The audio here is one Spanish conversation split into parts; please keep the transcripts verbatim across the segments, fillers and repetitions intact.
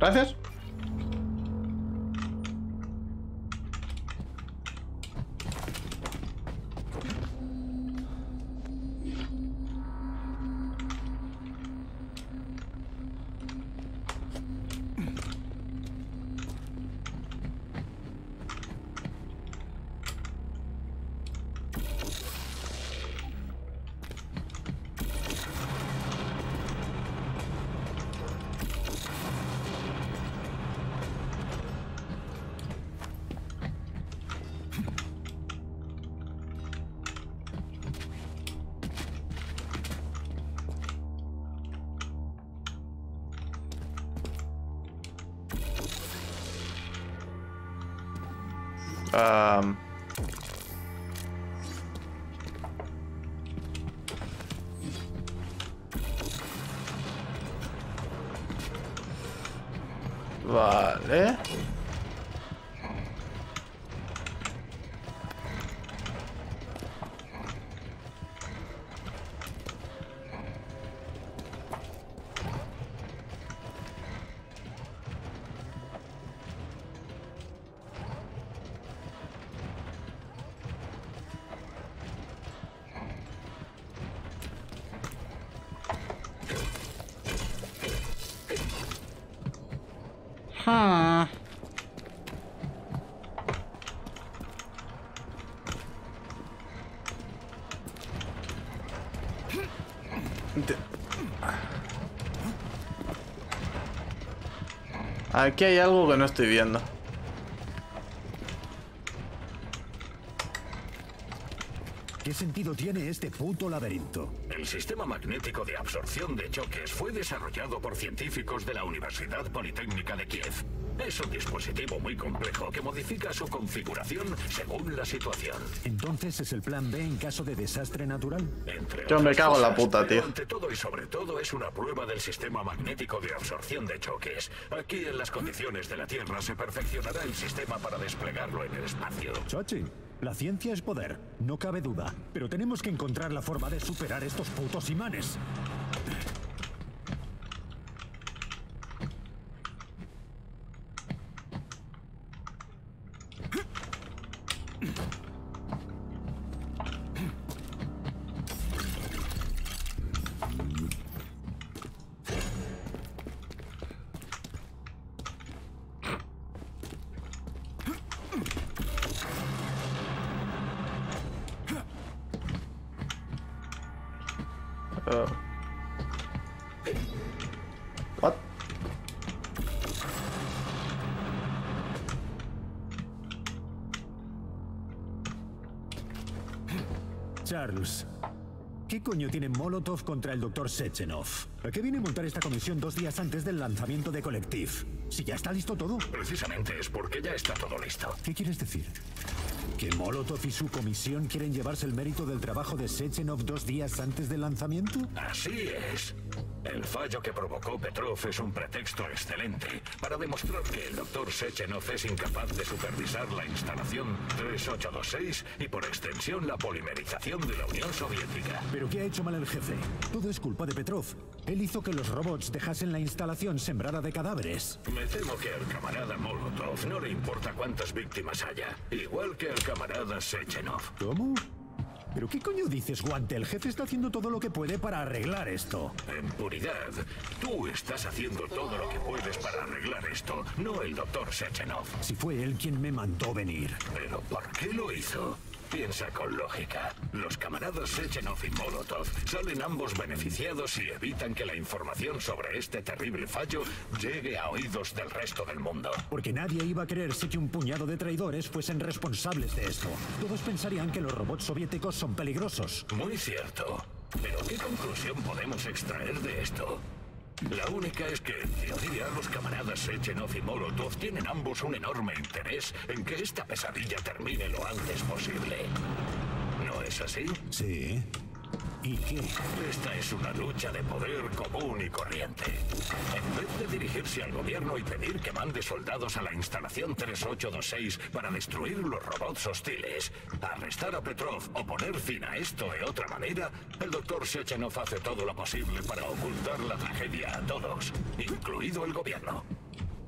Gracias. Um... Vale. Hmm. De... Aquí hay algo que no estoy viendo. ¿Qué sentido tiene este puto laberinto? El sistema magnético de absorción de choques fue desarrollado por científicos de la Universidad Politécnica de Kiev. Es un dispositivo muy complejo que modifica su configuración según la situación. ¿Entonces es el plan B en caso de desastre natural? Entre Yo me cago en la cosas, puta, tío. Ante todo y sobre todo es una prueba del sistema magnético de absorción de choques. Aquí en las condiciones de la Tierra se perfeccionará el sistema para desplegarlo en el espacio. Chochi, la ciencia es poder, no cabe duda. Pero tenemos que encontrar la forma de superar estos putos imanes. Uh. What? Charles, ¿qué coño tiene Molotov contra el doctor Sechenov? ¿A qué viene montar esta comisión dos días antes del lanzamiento de Collective? Si ya está listo todo. Precisamente es porque ya está todo listo. ¿Qué quieres decir? ¿Que Molotov y su comisión quieren llevarse el mérito del trabajo de Sechenov dos días antes del lanzamiento? Así es. El fallo que provocó Petrov es un pretexto excelente para demostrar que el doctor Sechenov es incapaz de supervisar la instalación tres ocho dos seis y por extensión la polimerización de la Unión Soviética. ¿Pero qué ha hecho mal el jefe? Todo es culpa de Petrov. Él hizo que los robots dejasen la instalación sembrada de cadáveres. Me temo que al camarada Molotov no le importa cuántas víctimas haya, igual que al camarada Sechenov. ¿Cómo? ¿Pero qué coño dices, Guante? El jefe está haciendo todo lo que puede para arreglar esto. En puridad, tú estás haciendo todo lo que puedes para arreglar esto, no el doctor Sechenov. Si fue él quien me mandó venir. ¿Pero por qué lo hizo? Piensa con lógica. Los camaradas Sechenov y Molotov salen ambos beneficiados y evitan que la información sobre este terrible fallo llegue a oídos del resto del mundo. Porque nadie iba a creerse que un puñado de traidores fuesen responsables de esto. Todos pensarían que los robots soviéticos son peligrosos. Muy cierto. Pero ¿qué conclusión podemos extraer de esto? La única es que, en teoría, los camaradas Sechenov y Molotov tienen ambos un enorme interés en que esta pesadilla termine lo antes posible. ¿No es así? Sí. ¿Y qué? Esta es una lucha de poder común y corriente. En vez de dirigirse al gobierno y pedir que mande soldados a la instalación tres ocho dos seis para destruir los robots hostiles, arrestar a Petrov o poner fin a esto de otra manera, el doctor Sechenov hace todo lo posible para ocultar la tragedia a todos, incluido el gobierno.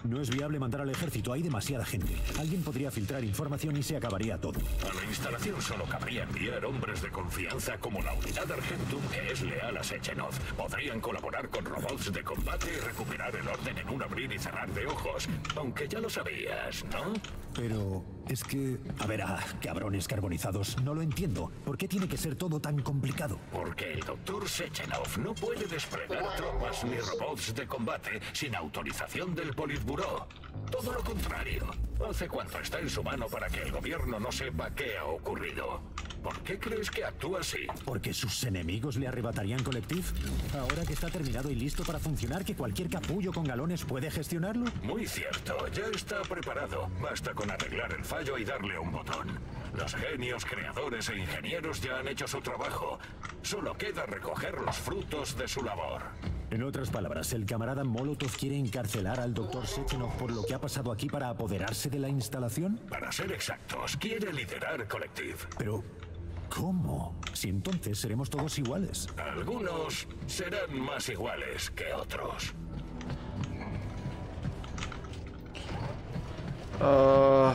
No es viable mandar al ejército, hay demasiada gente. Alguien podría filtrar información y se acabaría todo. A la instalación solo cabría enviar hombres de confianza como la unidad Argentum, que es leal a Sechenov. Podrían colaborar con robots de combate y recuperar el orden en un abrir y cerrar de ojos. Aunque ya lo sabías, ¿no? Pero es que... A ver, ah, cabrones carbonizados, no lo entiendo. ¿Por qué tiene que ser todo tan complicado? Porque el doctor Sechenov no puede desplegar tropas ni robots de combate sin autorización del Politburó. Todo lo contrario. Hace cuanto está en su mano para que el gobierno no sepa qué ha ocurrido. ¿Por qué crees que actúa así? ¿Porque sus enemigos le arrebatarían Collective? Ahora que está terminado y listo para funcionar, ¿que cualquier capullo con galones puede gestionarlo? Muy cierto, ya está preparado. Basta con arreglar el fallo y darle un botón. Los genios, creadores e ingenieros ya han hecho su trabajo. Solo queda recoger los frutos de su labor. En otras palabras, el camarada Molotov quiere encarcelar al doctor Sechenov por lo que ha pasado aquí para apoderarse de la instalación. Para ser exactos, quiere liderar Collective. Pero... ¿cómo? Si entonces seremos todos iguales. Algunos serán más iguales que otros. Uh...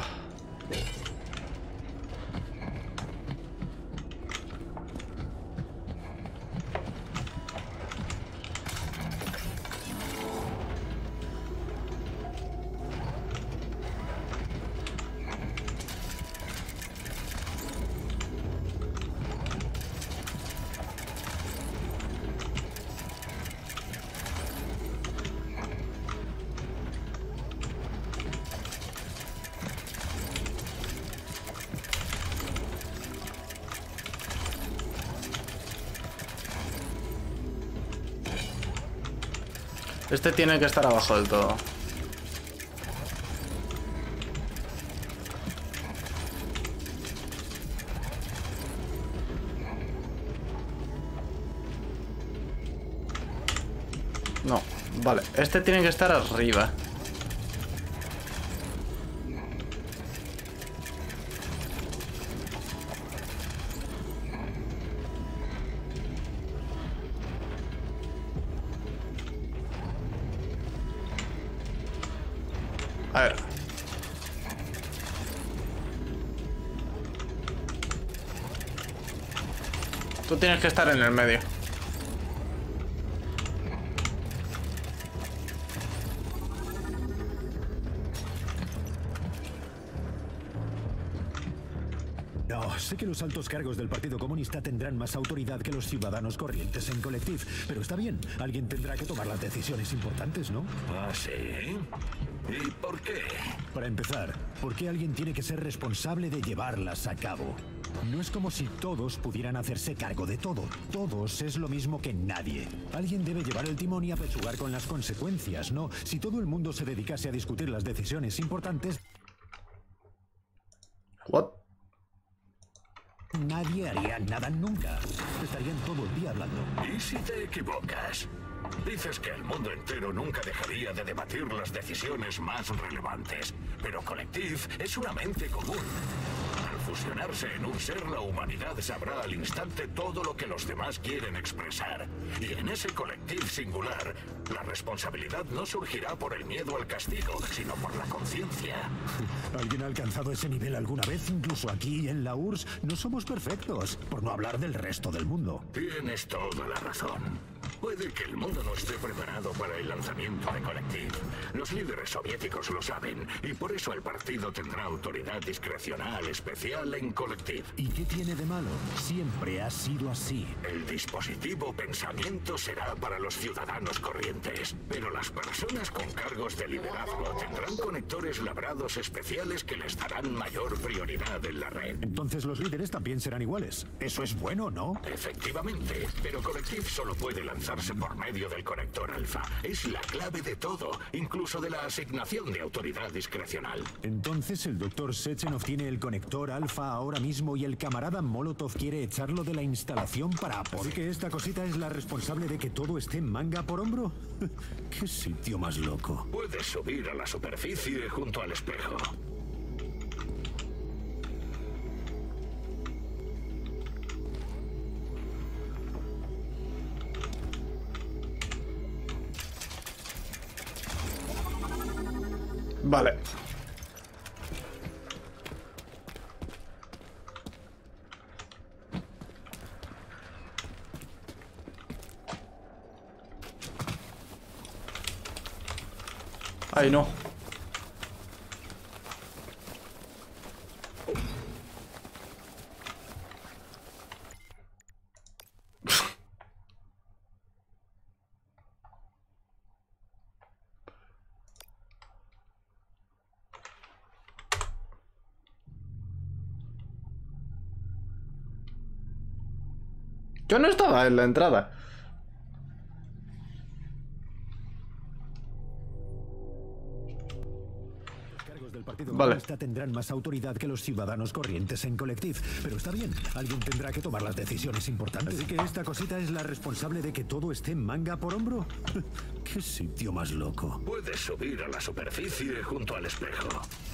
Este tiene que estar abajo del todo. No, vale. Este tiene que estar arriba. A ver. Tú tienes que estar en el medio. No, sé que los altos cargos del Partido Comunista tendrán más autoridad que los ciudadanos corrientes en Collective, pero está bien, alguien tendrá que tomar las decisiones importantes, ¿no? ¿Ah, sí? ¿Y por qué? Para empezar, ¿por qué alguien tiene que ser responsable de llevarlas a cabo? No es como si todos pudieran hacerse cargo de todo. Todos es lo mismo que nadie. Alguien debe llevar el timón y apechugar con las consecuencias, ¿no? Si todo el mundo se dedicase a discutir las decisiones importantes... What? Nadie haría nada nunca. Estarían todo el día hablando. ¿Y si te equivocas? Dices que el mundo entero nunca dejaría de debatir las decisiones más relevantes, pero Collective es una mente común. Al fusionarse en un ser, la humanidad sabrá al instante todo lo que los demás quieren expresar. Y en ese Collective singular, la responsabilidad no surgirá por el miedo al castigo, sino por la conciencia. ¿Alguien ha alcanzado ese nivel alguna vez? Incluso aquí en la U R S S no somos perfectos, por no hablar del resto del mundo. Tienes toda la razón. Puede que el mundo no esté preparado para el lanzamiento de Collective. Los líderes soviéticos lo saben, y por eso el partido tendrá autoridad discrecional especial en Collective. ¿Y qué tiene de malo? Siempre ha sido así. El dispositivo pensamiento será para los ciudadanos corrientes, pero las personas con cargos de liderazgo tendrán conectores labrados especiales que les darán mayor prioridad en la red. Entonces los líderes también serán iguales. Eso es bueno, ¿no? Efectivamente, pero Collective solo puede lanzarse por medio del conector alfa. Es la clave de todo, incluso de la asignación de autoridad discrecional. Entonces el doctor Sechenov tiene el conector alfa ahora mismo y el camarada Molotov quiere echarlo de la instalación para... ¿Por qué esta cosita es la responsable de que todo esté manga por hombro? ¡Qué sitio más loco! Puedes subir a la superficie junto al espejo. Vale. Ay, no. Yo no estaba en la entrada. Los cargos del Partido Vale. Comunista tendrán más autoridad que los ciudadanos corrientes en Collective. Pero está bien, alguien tendrá que tomar las decisiones importantes. Así que esta cosita es la responsable de que todo esté manga por hombro. ¡Qué sitio más loco! Puedes subir a la superficie junto al espejo.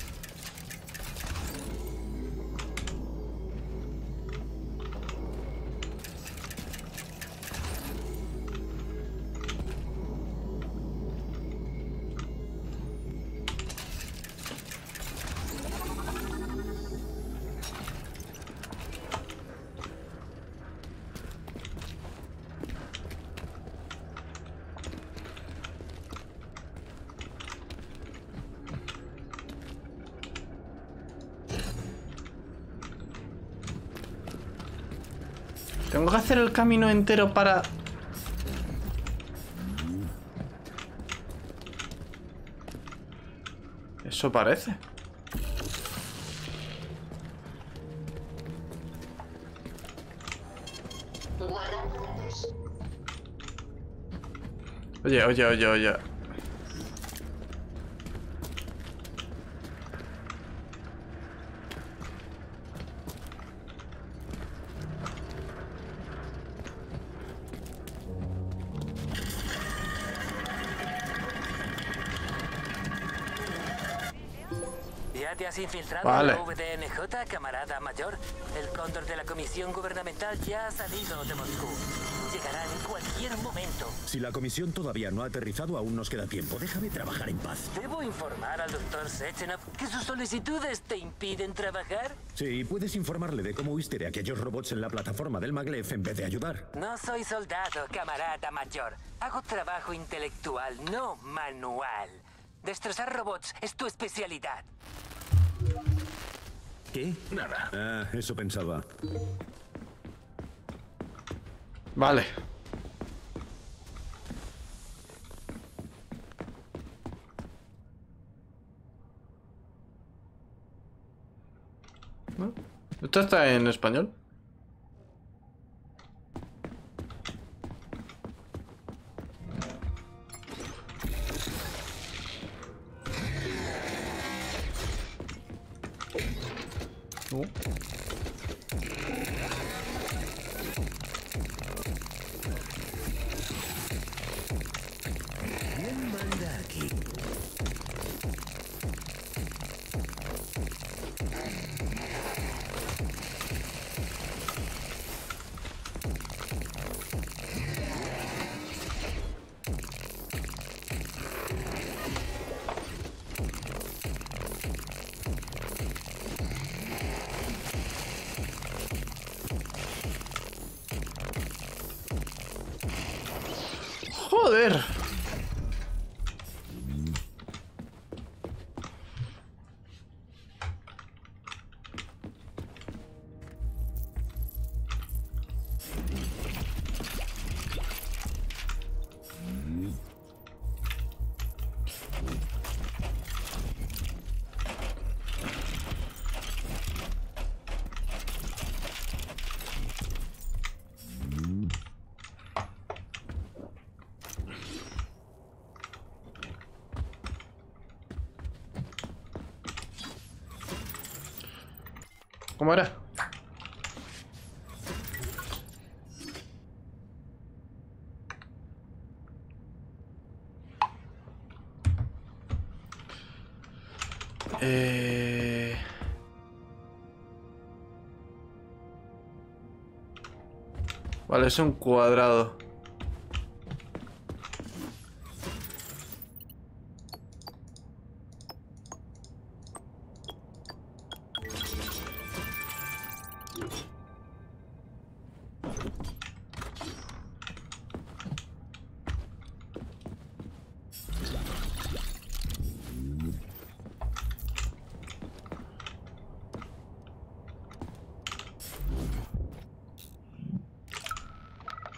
Tengo que hacer el camino entero para... Eso parece. Oye, oye, oye, oye. ¿Ya te has infiltrado Vale. en la V D N J, camarada mayor? El cóndor de la Comisión Gubernamental ya ha salido de Moscú. Llegará en cualquier momento. Si la comisión todavía no ha aterrizado, aún nos queda tiempo. Déjame trabajar en paz. ¿Debo informar al doctor Sechenov que sus solicitudes te impiden trabajar? Sí, puedes informarle de cómo huiste de aquellos robots en la plataforma del Maglev en vez de ayudar. No soy soldado, camarada mayor. Hago trabajo intelectual, no manual. Destrozar robots es tu especialidad. ¿Qué? Nada. Ah, eso pensaba. Vale. ¿No? ¿Esto está en español? No. ¿Quién manda aquí? Joder. ¿Cómo era? Eh... Vale, es un cuadrado.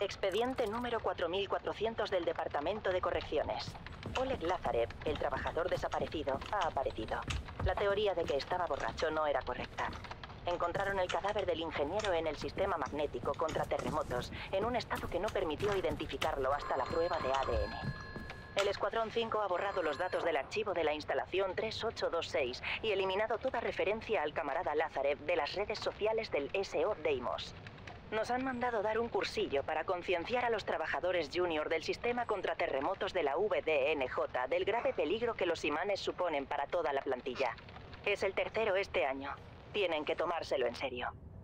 Expediente número cuatro mil cuatrocientos del Departamento de Correcciones. Oleg Lazarev, el trabajador desaparecido, ha aparecido. La teoría de que estaba borracho no era correcta. Encontraron el cadáver del ingeniero en el sistema magnético contra terremotos, en un estado que no permitió identificarlo hasta la prueba de A D N. El Escuadrón cinco ha borrado los datos del archivo de la instalación tres ocho dos seis y eliminado toda referencia al camarada Lazarev de las redes sociales del S O Deimos. Nos han mandado dar un cursillo para concienciar a los trabajadores junior del sistema contra terremotos de la V D N J del grave peligro que los imanes suponen para toda la plantilla. Es el tercero este año. Tienen que tomárselo en serio.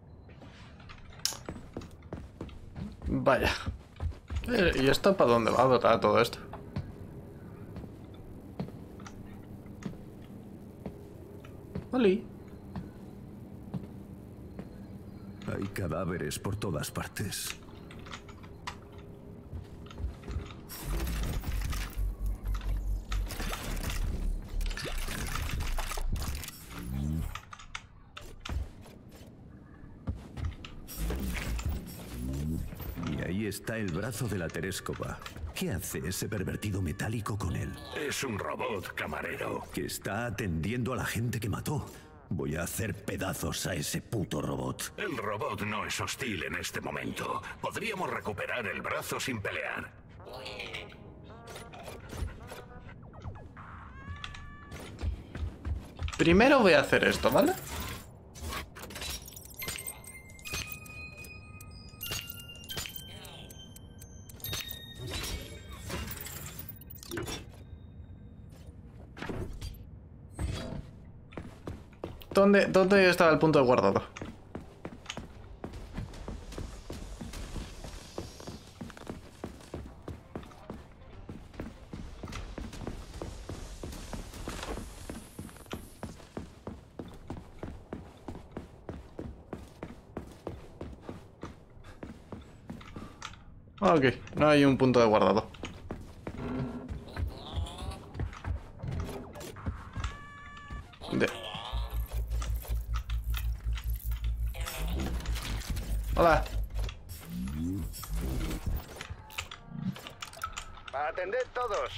Vaya. Eh, ¿Y esto para dónde va a botar todo esto? Oli. Hay cadáveres por todas partes. Y ahí está el brazo de la Tereskova. ¿Qué hace ese pervertido metálico con él? Es un robot, camarero. Que está atendiendo a la gente que mató. Voy a hacer pedazos a ese puto robot. El robot no es hostil en este momento. Podríamos recuperar el brazo sin pelear. Primero voy a hacer esto, ¿vale? ¿Dónde, ¿Dónde estaba el punto de guardado? Ok, no hay un punto de guardado. De... Hola. Atended todos.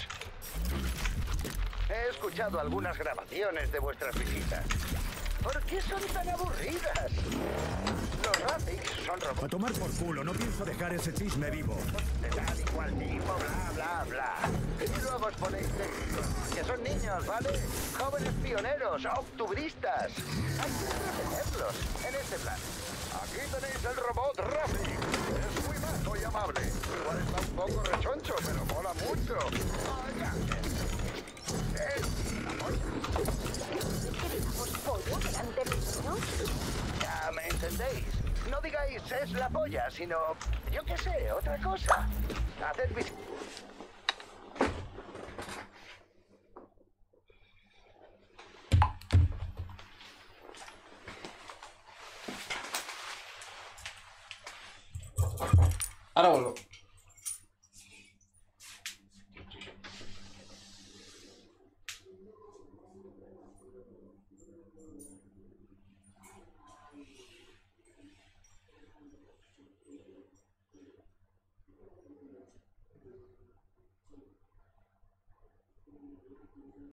He escuchado algunas grabaciones de vuestras visitas. ¿Por qué son tan aburridas? Los Rafiks son robots A tomar por culo, no pienso dejar ese chisme vivo. de tal y cual tipo, bla, bla, bla. Y luego os ponéis técnicos, que son niños, ¿vale? Jóvenes pioneros, octubristas. Hay que protegerlos en este plan. Aquí tenéis el robot Rafik. Es muy majo y amable. Igual está un poco rechoncho, pero mola mucho. Oiga, es la polla. ¿Pollo delante de niños? Ya me entendéis. No digáis es la polla, sino, yo qué sé, otra cosa. Haced mis... Ahora vuelvo.